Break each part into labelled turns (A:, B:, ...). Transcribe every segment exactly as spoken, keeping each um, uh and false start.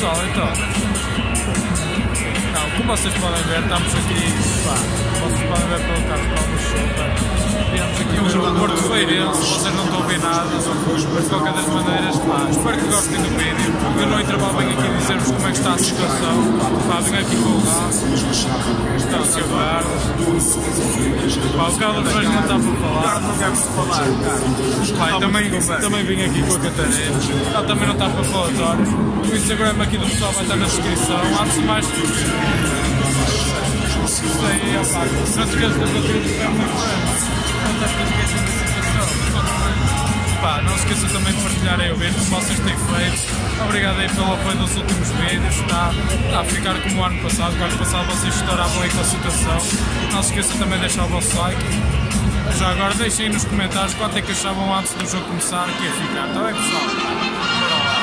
A: pessoal, então, não, como vocês podem ver, estamos aqui, pá, vocês podem ver pelo carro para o show, pá. Temos aqui um jogo Porto Feirense, vocês não estão a ouvir nada, mas de qualquer das maneiras, pá, espero que gostem do vídeo. Eu no intervalo venho aqui dizer-vos como é que está a situação, pá, venho aqui com o Carlos, está a ser guarda, pá, o Carlos hoje não está para falar, não quero falar, pá, e também, também vim aqui com a Catarina, ele também não está para falatório, o Instagram aqui do pessoal vai estar na descrição, antes de mais, isso aí, ó, pá, não se esqueça da bateria do ferro no Instagram. Não estás a esquecer da situação. Pá, não se esqueçam também de partilharem o vídeo, como vocês têm feito. Obrigado aí pelo apoio nos últimos vídeos. Está, está a ficar como o ano passado. O ano passado vocês estouravam aí com a situação. Não se esqueçam também de deixar o vosso like. Já agora deixem aí nos comentários quanto é que achavam antes do jogo começar que ia ficar. Está bem, pessoal? Bora lá.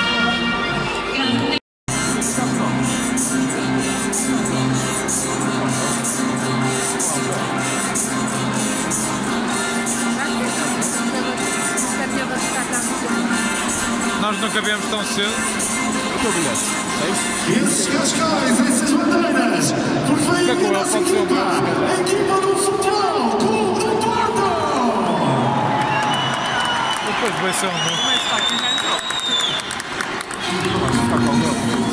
A: Nós não cabemos tão cedo. O teu bilhete?
B: Yes, yes, guys, this is Madeiras. Por feio que nossa equipa, a equipa do Futebol Clube do Porto.
A: Depois vai ser um gol. Como é que está aqui dentro? Está com o gol.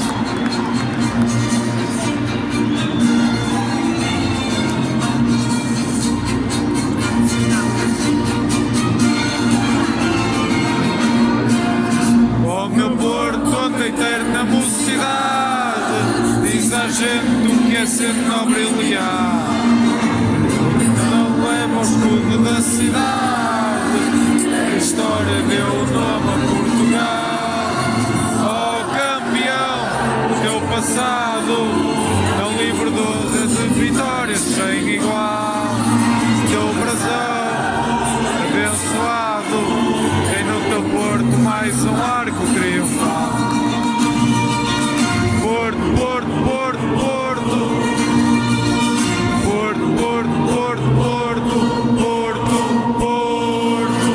A: Meu Porto, a eterna mocidade, diz à gente o que é ser nobre e leal. Não leva o escudo da cidade, a história deu o nome a Portugal. Oh campeão, o teu passado não libertou de vitórias sem igual. Teu brasão abençoado, tem no teu Porto mais um arco triunfal. Porto, Porto, Porto, Porto. Porto, Porto, Porto, Porto, Porto, Porto.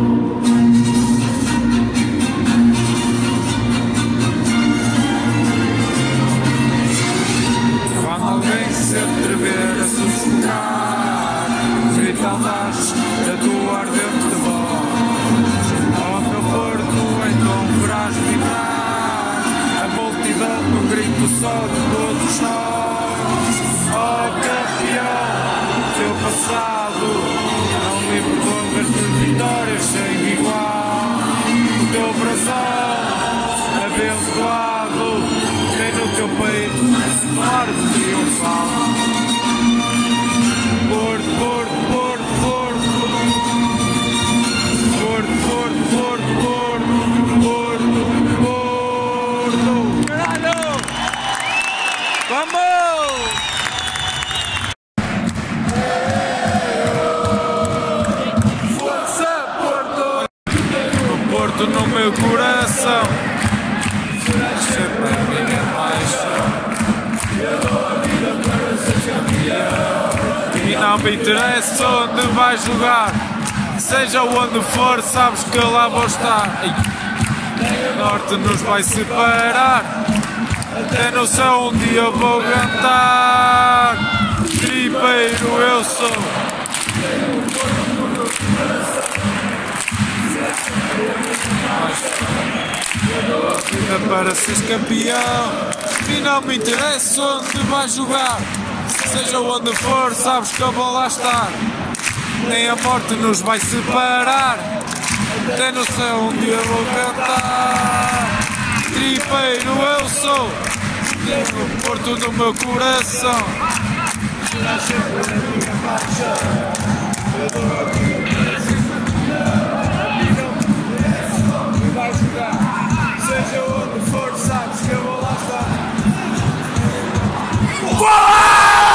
A: Quando alguém se atrever a sufocar, grita abaixo da tua ardente voz. Oh meu Porto, então verás vibrar a multidão no grito só de todos nós. Oh campeão, teu passado não livre longas de vitórias sem igual. O teu brasão abençoado tem no teu peito um arco triunfal. Porto, Porto, Porto, Porto. Porto, Porto, Porto, Porto, Porto, Porto. Caralho! Vamos! Força, Porto! O Porto no meu coração, sempre a minha paixão. E não me interessa onde vais jogar, seja onde for, sabes que lá vou estar. O norte nos vai separar, até no céu um dia vou cantar. Tripeiro eu sou. Vida para seres campeão, e não me interessa onde vais jogar, seja onde for, sabes que eu vou lá estar. Nem a morte nos vai separar, até no céu um dia vou cantar. Tripeiro eu sou, tenho o Porto no meu coração. Será sempre a minha paixão. E não me interessa onde vai jogar, seja onde for, sabes que eu vou lá estar. Uau!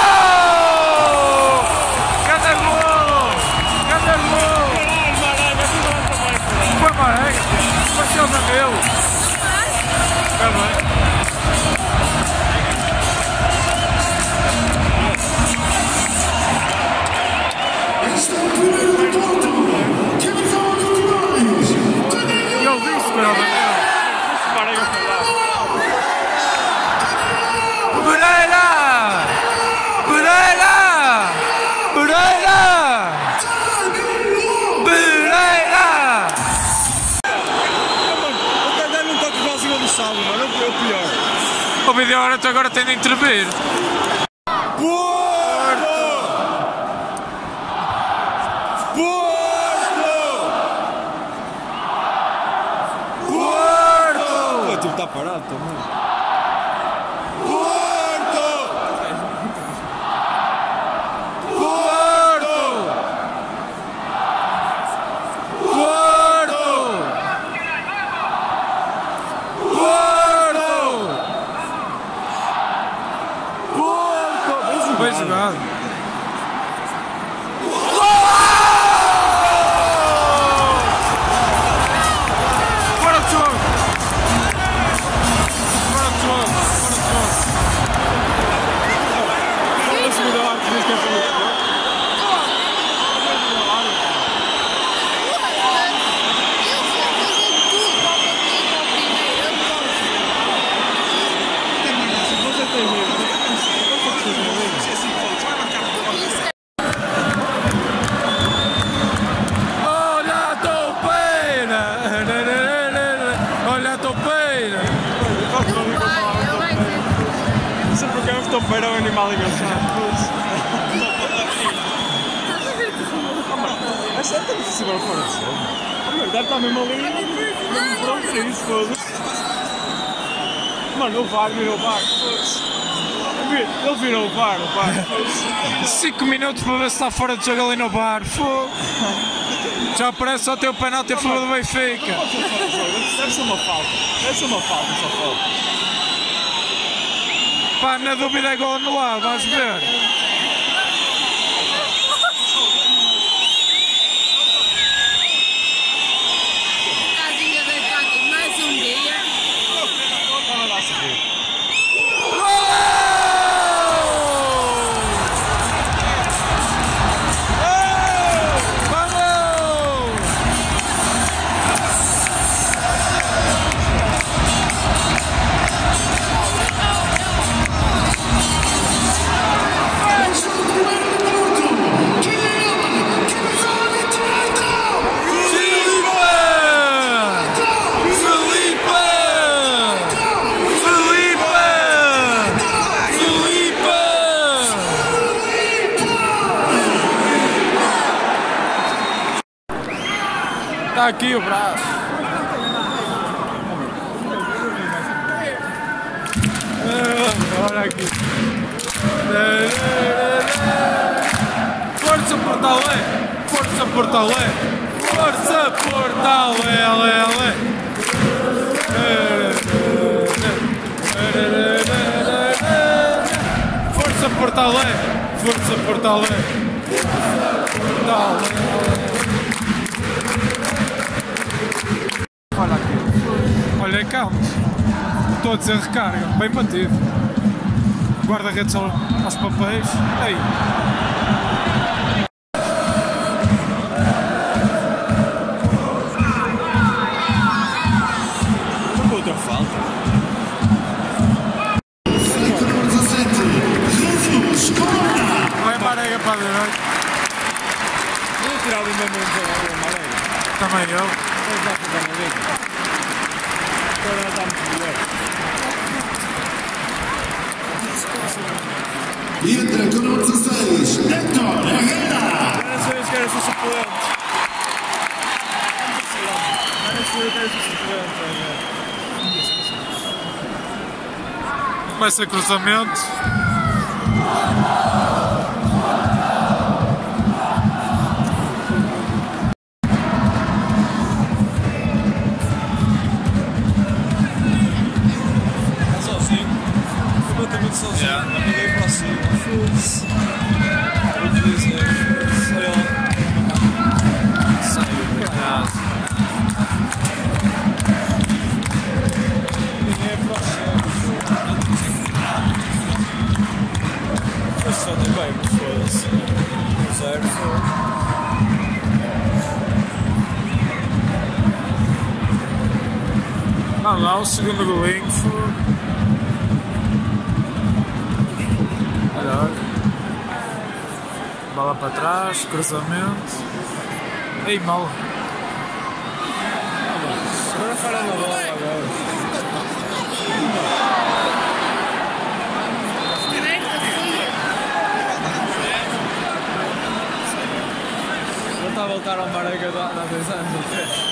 A: Meu! Tá bem.
B: Este é o primeiro gol
A: O vídeo agora, agora tem de intervir. Porto! Porto! Porto!
C: O time está parado também.
A: Porto! Porto! Porto! Porto! Bem jogado. Fora de jogo! Fora de jogo! Fora de jogo! Olha a toupeira! Olha a toupeira!
C: Sempre que eu estou para o animal engraçado. Essa é tão difícil agora fora de jogo. Deve estar mesmo ali. Mesmo pronto para isso, foda-se. Mano, o V A R virou o V A R, foda-se. Ele virou o V A R, o V A R, foda-se.
A: cinco minutos para ver se está fora de jogo ali no bar. Fogo. Já parece só ter o penalti a favor do Benfica.
C: Deve ser uma falta. Deve ser uma falta, só falta.
A: Pá, na dúvida é gol anulado, vais ver.
D: Casinha deitada mais um dia.
C: Vai lá seguir.
A: Está aqui o braço. Olha aqui. Força Portalé! Força Portalé! Força Portalé! Ale, ale. Força Portalé! Força Portalé! Portalé! Olha aqui. Olha, calma. Estou a dizer recarga. Bem batido. Guarda-redes aos papéis. Aí.
C: Não outra falta.
A: Vai Marega para a direita.
C: Vou tirar o meu nome da Marega.
A: Também eu.
C: Vamos lá para a Marega. Agora está muito melhor.
B: E entra com o número dezasseis, Héctor Herrera.
C: Era só eu que era ser suplente. Era só eu que era ser suplente.
A: Começa cruzamento.
C: Sozinho. Completamente sozinho. Yeah. Não me dei para cima. Foda-se. Eu fiz, sei lá. Saiu de casa. Ninguém é para o céu. Mas só tem bem, mas foda-se. O zero foi.
A: Não, lá o segundo golinho foi. Olha, olha. Bola para trás, cruzamento. Ei, mal.
C: Agora fora na bola agora. dois anos, ok.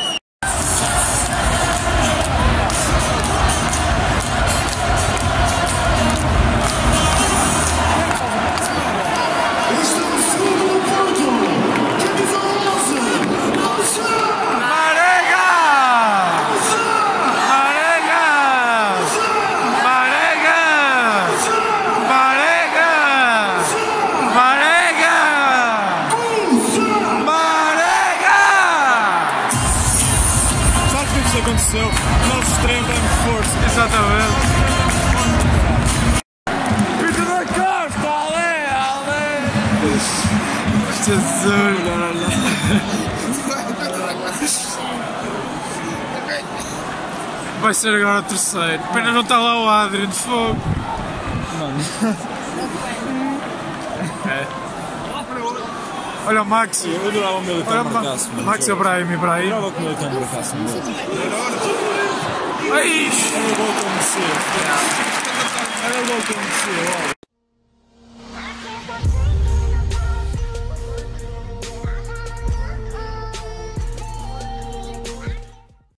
A: Aconteceu, nosso extremo dá-nos força. Exatamente. Pita da Costa, ale, ale. Jesus. Vai ser agora o terceiro. Pena não está lá o Adrian de fogo.
C: Mano.
A: É. Olha o Max.
C: Eu adorava o Militão marcasse, mano.
A: Max e o Brahim, Ibrahim.
C: Eu adorava que o Militão marcasse, mano.
A: Ai!
C: Era o gol que eu merecia. Era o gol que eu merecia,